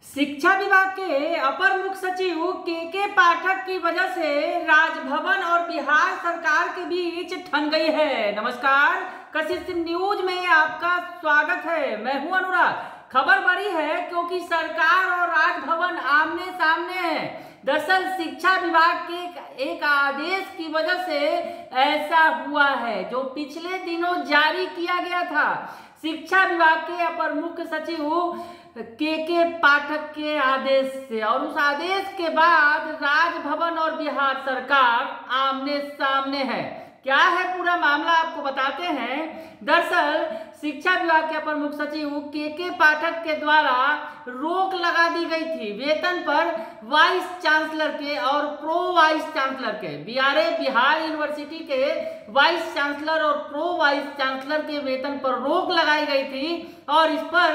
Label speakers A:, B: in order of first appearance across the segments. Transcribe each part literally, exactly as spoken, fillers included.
A: शिक्षा विभाग के अपर मुख्य सचिव के के पाठक की वजह से राजभवन और बिहार सरकार के बीच ठन गई है। नमस्कार, कशिश न्यूज में आपका स्वागत है। मैं हूं अनुराग। खबर बड़ी है क्योंकि सरकार और राजभवन आमने सामने है। दरअसल शिक्षा विभाग के एक आदेश की वजह से ऐसा हुआ है जो पिछले दिनों जारी किया गया था। शिक्षा विभाग के अपर मुख्य सचिव के के पाठक के आदेश से और उस आदेश के बाद राजभवन और बिहार सरकार आमने सामने है। क्या है पूरा मामला आपको बताते हैं। दरअसल शिक्षा विभाग के अपर मुख्य सचिव के के पाठक के द्वारा रोक लगा दी गई थी वेतन पर वाइस चांसलर के और प्रो वाइस चांसलर के बीआरए बिहार यूनिवर्सिटी के वाइस चांसलर और प्रो वाइस चांसलर के वेतन पर रोक लगाई गई थी और इस पर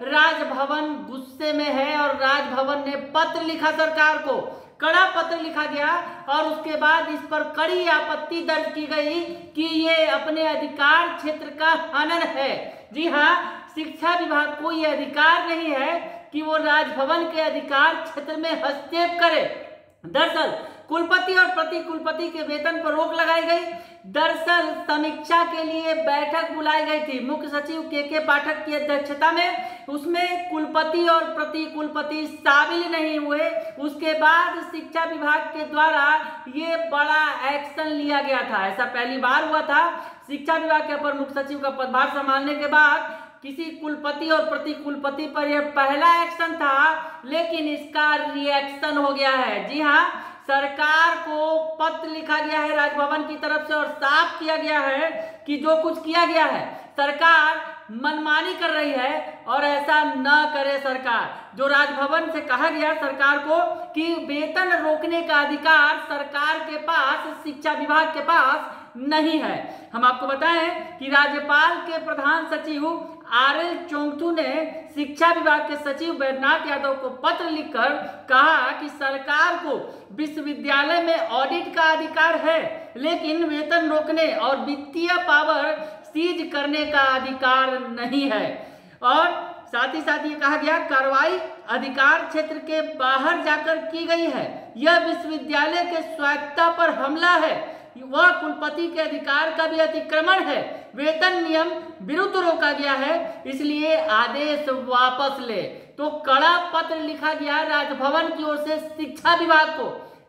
A: राजभवन गुस्से में है और राजभवन ने पत्र लिखा सरकार को। कड़ा पत्र लिखा गया और उसके बाद इस पर कड़ी आपत्ति दर्ज की गई कि ये अपने अधिकार क्षेत्र का हनन है। जी हाँ, शिक्षा विभाग को ये अधिकार नहीं है कि वो राजभवन के अधिकार क्षेत्र में हस्तक्षेप करे। दरअसल कुलपति और प्रति कुलपति के वेतन पर रोक लगाई गई। दरअसल समीक्षा के लिए बैठक बुलाई गई थी मुख्य सचिव के के पाठक की अध्यक्षता में। उसमें कुलपति और प्रति कुलपति शामिल नहीं हुए। उसके बाद शिक्षा विभाग के द्वारा ये बड़ा एक्शन लिया गया था। ऐसा पहली बार हुआ था। शिक्षा विभाग के अपर मुख्य सचिव का पदभार संभालने के बाद किसी कुलपति और प्रति कुलपति पर यह पहला एक्शन था, लेकिन इसका रिएक्शन हो गया है। जी हाँ, सरकार को पत्र लिखा गया है राजभवन की तरफ से और साफ किया गया है कि जो कुछ किया गया है सरकार मनमानी कर रही है और ऐसा न करे सरकार। जो राजभवन से कहा गया सरकार को कि वेतन रोकने का अधिकार सरकार के पास, शिक्षा विभाग के पास नहीं है। हम आपको बताएं कि राज्यपाल के प्रधान सचिव आर एल चोंगथू ने शिक्षा विभाग के सचिव बैद्यनाथ यादव को पत्र लिखकर कहा कि सरकार को विश्वविद्यालय में ऑडिट का अधिकार है, लेकिन वेतन रोकने और वित्तीय पावर सीज करने का अधिकार नहीं है। और साथ ही साथ ये कहा गया कार्रवाई अधिकार क्षेत्र के बाहर जाकर की गई है। यह विश्वविद्यालय के स्वायत्तता पर हमला है। वह कुलपति के अधिकार का भी अतिक्रमण है। वेतन नियम विरुद्ध रोका गया है, इसलिए आदेश वापस ले। तो कड़ा पत्र लिखा गया राजभवन की ओर से शिक्षा विभाग को।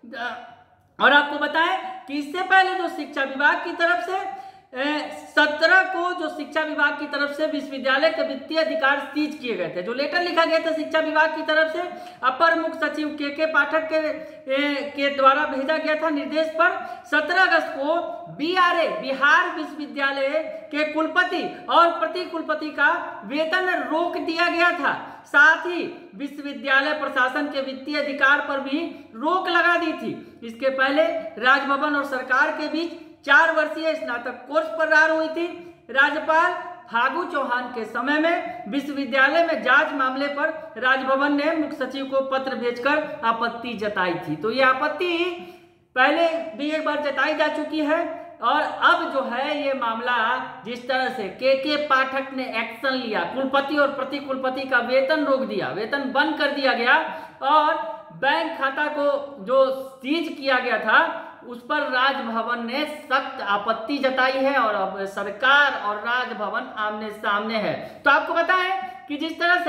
A: और आपको बताएं कि इससे पहले जो शिक्षा विभाग की तरफ से सत्रह को जो शिक्षा विभाग की तरफ से विश्वविद्यालय के वित्तीय अधिकार सीज किए गए थे, जो लेटर लिखा गया था शिक्षा विभाग की तरफ से अपर मुख्य सचिव के के पाठक के के द्वारा भेजा गया था निर्देश पर सत्रह अगस्त को बीआरए बिहार विश्वविद्यालय के कुलपति और प्रति कुलपति का वेतन रोक दिया गया था। साथ ही विश्वविद्यालय प्रशासन के वित्तीय अधिकार पर भी रोक लगा दी थी। इसके पहले राजभवन और सरकार के बीच चार वर्षीय स्नातक कोर्स पर रार हुई थी। राज्यपाल फागू चौहान के समय में विश्वविद्यालय में जांच मामले पर राजभवन ने मुख्य सचिव को पत्र भेजकर आपत्ति जताई थी। तो ये आपत्ति पहले भी एक बार जताई जा चुकी है और अब जो है ये मामला जिस तरह से के के पाठक ने एक्शन लिया, कुलपति और प्रति कुलपति का वेतन रोक दिया, वेतन बंद कर दिया गया और बैंक खाता को जो सीज किया गया था उस पर राजभवन ने सख्त आपत्ति जताई है और अब सरकार और राजभवन आमने सामने है। तो आपको बताएं कि जिस तरह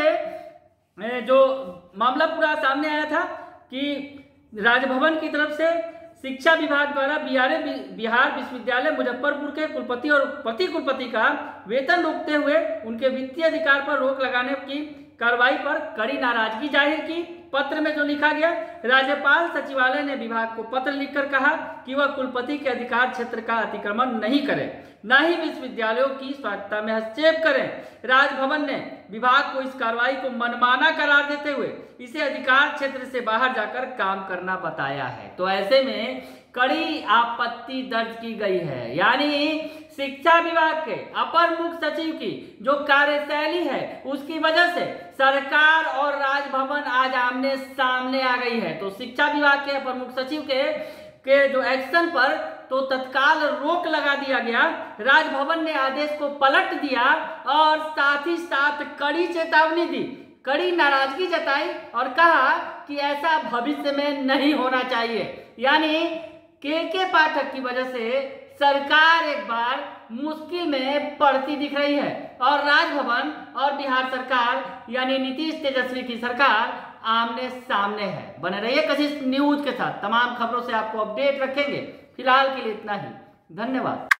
A: से जो मामला पूरा सामने आया था कि राजभवन की तरफ से शिक्षा विभाग द्वारा बिहार बिहार विश्वविद्यालय मुजफ्फरपुर के कुलपति और प्रति कुलपति का वेतन रोकते हुए उनके वित्तीय अधिकार पर रोक लगाने की कार्रवाई पर कड़ी नाराजगी जाहिर की। पत्र में जो लिखा गया, राज्यपाल सचिवालय ने विभाग को पत्र लिखकर कहा कि वह कुलपति के अधिकार क्षेत्र का अतिक्रमण नहीं करे, न ही विश्वविद्यालयों की स्वायत्तता में हस्तक्षेप करें। राजभवन ने विभाग को इस कार्रवाई को मनमाना करार देते हुए इसे अधिकार क्षेत्र से बाहर जाकर काम करना बताया है। तो ऐसे में कड़ी आपत्ति दर्ज की गई है, यानी शिक्षा विभाग के अपर मुख्य सचिव की जो कार्यशैली है उसकी वजह से सरकार और राजभवन आज आमने सामने आ गई है। तो शिक्षा विभाग के अपर मुख्य सचिव के के जो एक्शन पर तो तत्काल रोक लगा दिया गया। राजभवन ने आदेश को पलट दिया और साथ ही साथ कड़ी चेतावनी दी कड़ी नाराजगी जताई और कहा कि ऐसा भविष्य में नहीं होना चाहिए। यानी के के पाठक की वजह से सरकार एक बार मुश्किल में पड़ती दिख रही है और राजभवन और बिहार सरकार यानी नीतीश तेजस्वी की सरकार आमने सामने है। बने रहिए कशिश न्यूज के साथ, तमाम खबरों से आपको अपडेट रखेंगे। फिलहाल के लिए इतना ही, धन्यवाद।